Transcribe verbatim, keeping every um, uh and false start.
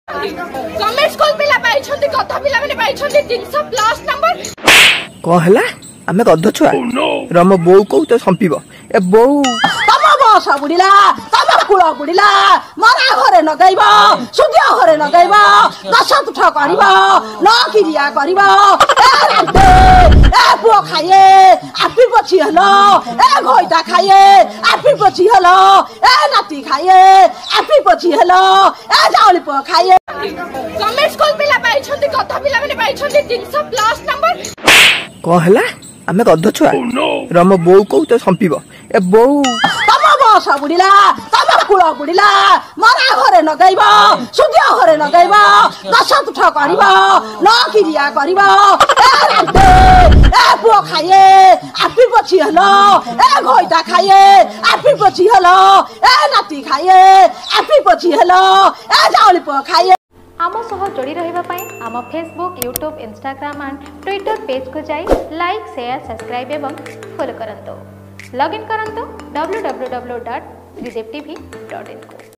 Government school पिला पाई छथि कथा पिला माने पाई छथि तीन सौ प्लस नंबर कहला आमे गध छुआ रम बोउ को तो संपीबो ए बोउ तम बस बुढ़िला तम कुल बुढ़िला मरा घरे नगैब सूर्य घरे नगैब दश तुठ करिब न क्रिया करिब ए पुओ खाइए आपी पछि हलो ए घोइटा खाइए आपी पछि हलो ए नाती खाइए आपी पछि हलो ए जाउली पुओ खाइए गवर्नमेंट स्कूल पिला पाई छथि कथा पिला माने पाई छथि तीन सौ प्लस नंबर कहला आमे गध छुआ रम बोउ को तो संपीबो ए बोउ तम बस बुढ़िला तम कुल बुढ़िला मरा घरे नगैब सूर्य घरे नगैब दश तुठ करिब न क्रिया करिब ए पुओ खाइए आपी पछि हलो ए घोइटा खाइए आपी पछि हलो ए नाती खाइए आपी पछि हलो ए जाउली पुओ खाइए। आम सह जोड़ी रहिबा पई आम Facebook YouTube Instagram and Twitter page को जाई लाइक शेयर सब्सक्राइब एवं फॉलो करंतो लॉगिन करंतो W W W dot Tridev TV dot in को।